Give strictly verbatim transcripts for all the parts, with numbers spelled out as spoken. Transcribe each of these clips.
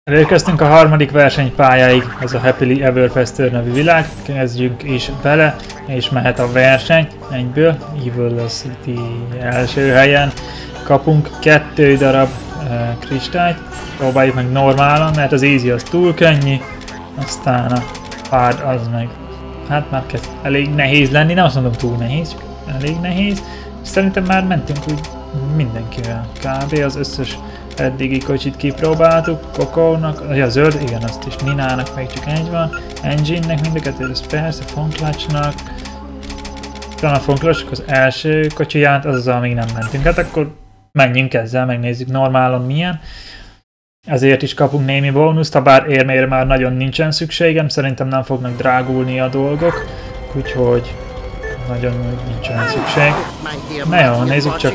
Elérkeztünk a harmadik versenypályáig, ez a Happily Ever Faster nevű világ. Kezdjünk is bele, és mehet a verseny egyből. Evil City első helyen. Kapunk kettő darab uh, kristályt. Próbáljuk meg normálon, mert az easy az túl könnyű. Aztán a hard az meg, hát már kezd elég nehéz lenni, nem azt mondom túl nehéz, csak elég nehéz. Szerintem már mentünk úgy mindenkivel. Kb. Az összes eddigi kocsit kipróbáltuk, Coco-nak, ja, a zöld, igen, azt is, Ninának még csak egy van, Engine-nek mind a kettő, ez persze, Fonklacsnak, talán a Fonklacsok az első kocsiját, az az, amíg nem mentünk, hát akkor menjünk ezzel, megnézzük normálon milyen. Ezért is kapunk némi bónuszt, ha bár érmére már nagyon nincsen szükségem, szerintem nem fognak drágulni a dolgok, úgyhogy nagyon nincsen szükség. Na jó, nézzük csak.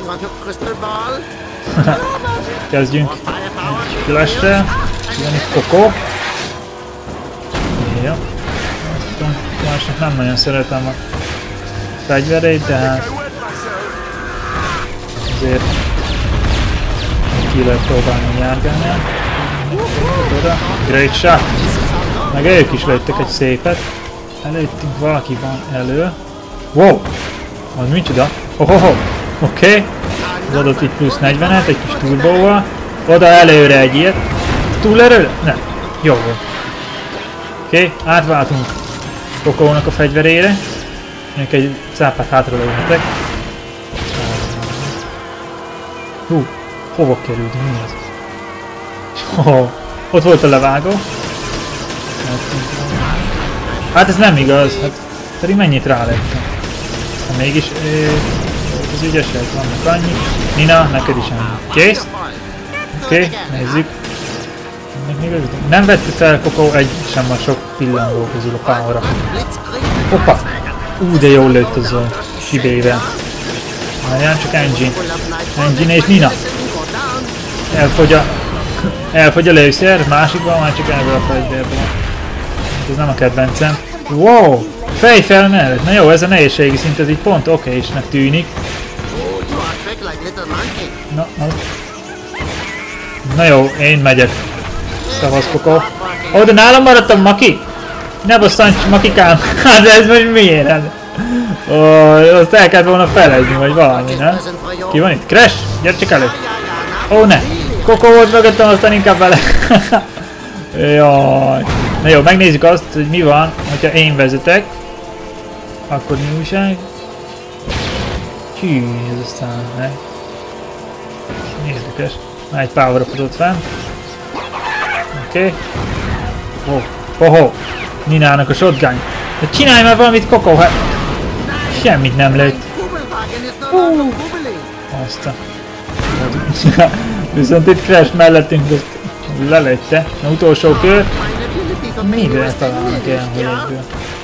Kezdjünk egy flash-rel. Jön itt Coco. Ja. Másnak nem nagyon szeretem a fegyverét, de hát azért ki lehet próbálni járgálni. Great shot! Meg ők is lőttek egy szépet. Előttünk valaki van elő. Wow! Az micsoda? Ohoho! Oké. Okay. Az adott itt plusz negyvenet, egy kis turbóval. Oda előre egy ilyet. Túlerőre? Nem. Jó volt. Oké, okay. Átváltunk Coco-nak a fegyverére. Még egy cápát hátra lőhetek. Hú, hova került? Mi az? Oh, ott volt a levágó. Hát ez nem igaz, hát pedig mennyit rálettem. Ha mégis az ügyesek vannak annyi. Nina, neked is annyi. Kész? Oké, okay, nézzük. Nem vette fel Coco egy sem a sok pillangó közül a power-ra. Hoppa! Ú, de jól lőtt az a kibével. Várjál, csak Engine. Engine és Nina. Elfogy a... Elfogy a lőszer, másikban már csak ebből a fegyverből. Ez nem a kedvencem. Wow! Fej fel mellett. Na jó, ez a nehézségi szint, ez így pont oké-snek tűnik. Na, na. Na jó, én megyek. Szavasz, Coco. Ó, de nálam maradtam, Maki! Ne bosszancs, Makikám! Hát ez most miért? Hát? Ó, azt el kellett volna felezni, vagy valami, nem? Ki van itt? Crash! Gyere csak elő! Ó, ne! Coco volt mögöttem, aztán inkább vele. Jaj. Na jó, megnézzük azt, hogy mi van, hogyha én vezetek. Akkor mi újság? Hű, ez aztán meg. Érdekes. Már egy power-up ott fenn. Oké. Okay. Oh, oh, Ninának a shotgun. De csinálj már valamit, Coco, hát... Semmit nem lőtt. Uh. Azt a... Viszont itt Crash mellettünk, azt lelőtte. Na, utolsó kör. Mire találnak el, hogy egyből?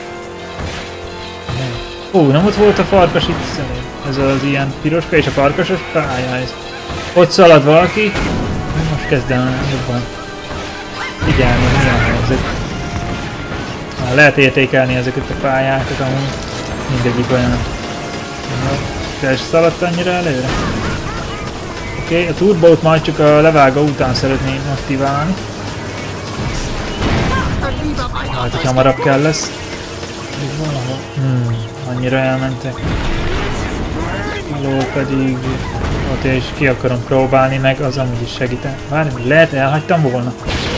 Ó, nem ott volt a farkas itt személy. Ez az ilyen piroska és a farkasos pálya ez. Ott szalad valaki. Most kezd el jobban figyelni, mi a helyzet. Na, lehet értékelni ezeket a pályákat, amúgy mindegyik olyan. Crash szaladt annyira előre. Oké, okay, a turbót majd csak a levágó után szeretném aktiválni. Hát, hogy hamarabb kell lesz. Hmm, annyira elmentek. Alól pedig ott is ki akarom próbálni, meg az amúgy is segíten. Várj, lehet elhagytam volna?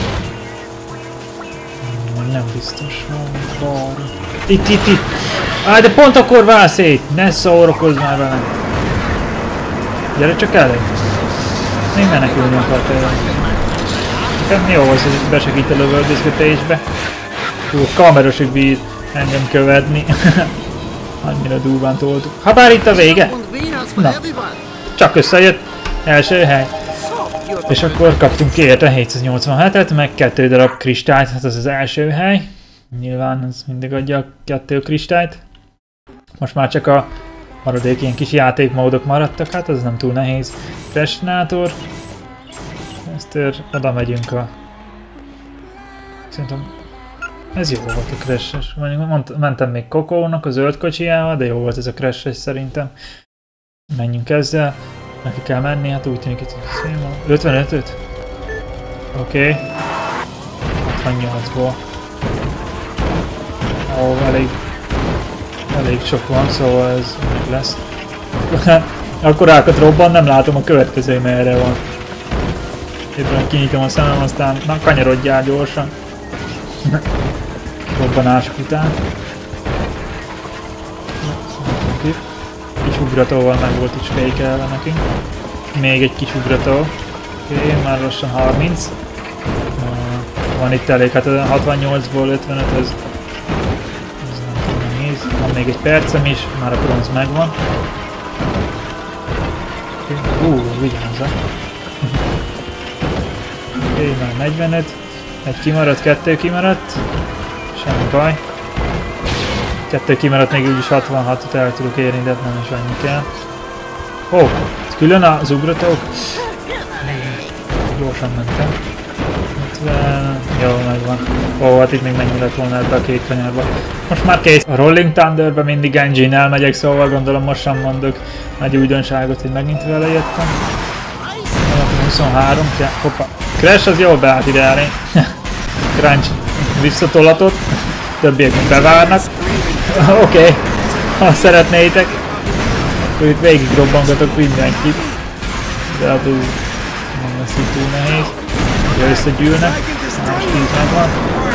Hmm, nem biztos van. Balra. Itt, itt, itt! Áj, de pont akkor vál szét! Ne szórakozz már velem! Gyere csak elő! Még menekülni akart el. Nekem jó az, hogy besegít a lövöldözgetésbe. Túl kamerosig bír engem követni. Annyira durván toltuk. Habár itt a vége? Na, csak összejött. Első hely. És akkor kaptunk érte hétszáznyolcvanhetet, meg kettő darab kristályt, hát az az első hely. Nyilván ez mindig adja a kettő kristályt. Most már csak a maradék ilyen kis játékmódok maradtak, hát az nem túl nehéz. Crashnátor. Eztől oda megyünk a... Szerintem... Ez jó volt a Crash-es. Mentem még Coco-nak a zöld kocsijával, de jó volt ez a Crash-es szerintem. Menjünk ezzel. Neki kell menni, hát úgy tűnik, hogy ötvenötöt? Oké. Okay. hatvannyolcból. Ó, elég, elég sok van, szóval ez meg lesz. Akkorákat robban, nem látom a következő, merre van. Éppen kinyitom a szemem, aztán na, kanyarodjál gyorsan. Robbanások után. Kis ugratóval meg volt itt spékelve nekünk. Még egy kis ugrató. Oké, okay, már lassan harminc. Uh, van itt elég, hát a hatvannyolcból ötvenöt, ez, ez nem tudom nehéz. Van még egy percem is, már a bronz megvan. Hú, okay. uh, vigyázzak. Oké, okay, már negyvenöt. Egy kimaradt, kettő kimaradt. Semmi baj. Kettő kimaradt, még úgyis hatvanhatot el tudok érni, de nem is annyi kell. Ó, oh, külön az ugratók. Gyorsan mentem. ötven... Jó, megvan. Ó, oh, hát itt még mennyi lett volna ebbe a két kanyarba. Most már kész. A Rolling Thunderbe mindig engine-nel megyek, szóval gondolom most sem mondok nagy újdonságot, hogy megint vele jöttem. huszonhárom, hoppa. Crash az jól beállt ide elé. Crunch visszatolatott. Többiek még bevárnak. Oké, okay. Ha szeretnétek, akkor itt végig robbangatok mindenkit. De hát ez nem lesz így túl nehéz. Ugye összegyűlnek. Más tíz megvan.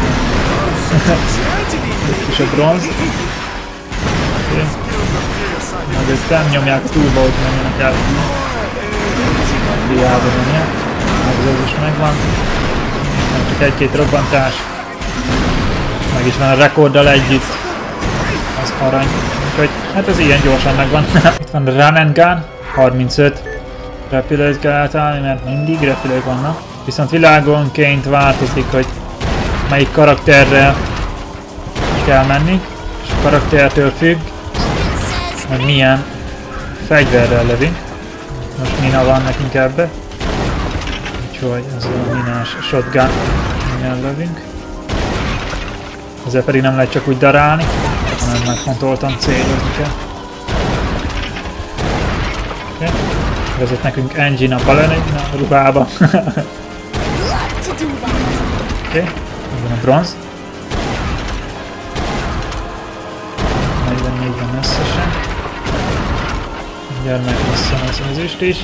Itt is a bronz. Okay. Mögöttem nyomják a túlba, hogy menjenek el. Diába menjen. Ez is megvan. Csak egy-két robbantás. Meg is van a rekorddal együtt. Az arany. Úgyhogy hát ez ilyen gyorsan megvan. Itt van a Run and Gun. harmincöt repülőt kell átállni, mert mindig repülők vannak. Viszont világonként változik, hogy melyik karakterrel kell menni. És a karaktertől függ, hogy milyen fegyverrel lövünk. Most mina van nekünk ebbe. Úgyhogy ez a minás shotgun, milyen lövünk. Ezzel pedig nem lehet csak úgy darálni, hanem megfontoltan célozni kell. Okay. Vezet nekünk engine a balen a ruhába. Oké, okay. Van a bronz. negyvennégy van összesen. Mindjárt meg lesz az ezüst is.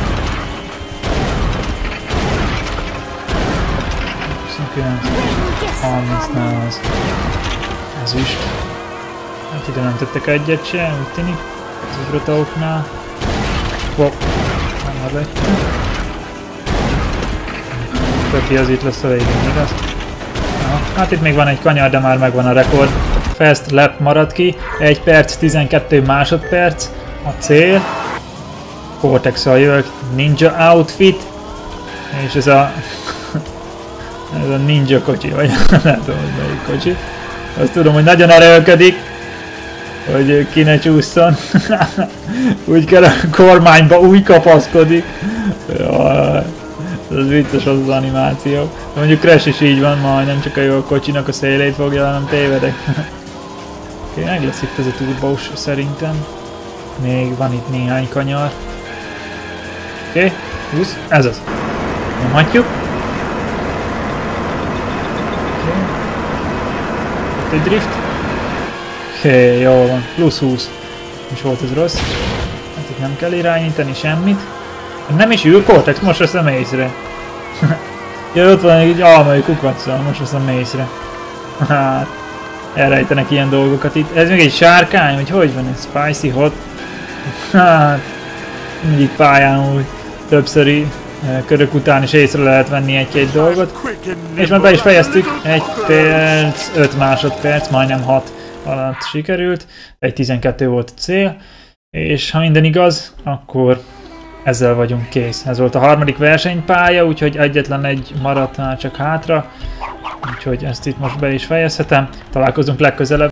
harmincnál az ezüst. Hát ide nem tettek egyet se, úgy tűnik. Az ugratóknál. Wow, már lettem. Többi az itt lesz a végén, igaz? Na, hát itt még van egy kanyar, de már megvan a rekord. Fast lap marad ki, egy perc, tizenkettő másodperc. A cél. Cortex-szal jövök, ninja outfit. És ez a... ez a ninja kocsi, vagy nem tudom, hogy melyik kocsi. Azt tudom, hogy nagyon erőlködik, hogy ki ne csúszson. Úgy kell a kormányba, úgy kapaszkodik. Jaj, ez vicces az az animáció. De mondjuk Crash is így van, majdnem csak a jó kocsinak a szélét fogja, hanem tévedek. Oké, okay, meg lesz itt ez a turbós szerintem. Még van itt néhány kanyar. Oké, okay, húsz, ez az. Nyomhatjuk. Egy drift. Oké, okay, jól van. Plusz húsz. És volt ez rossz. Hát itt nem kell irányítani semmit. Nem is ül Cortex, most veszem észre. Ja, ott van egy almai kukacsal, most veszem észre. Hát, elrejtenek ilyen dolgokat itt. Ez még egy sárkány, vagy hogy van ez? Spicy hot. Hát, mindig pályán úgy többszöri körök után is észre lehet venni egy-két dolgot. És már be is fejeztük, egy perc, öt másodperc, majdnem hat alatt sikerült, egy tizenkettő volt a cél, és ha minden igaz, akkor ezzel vagyunk kész. Ez volt a harmadik versenypálya, úgyhogy egyetlen egy maradt már csak hátra, úgyhogy ezt itt most be is fejezhetem. Találkozunk legközelebb.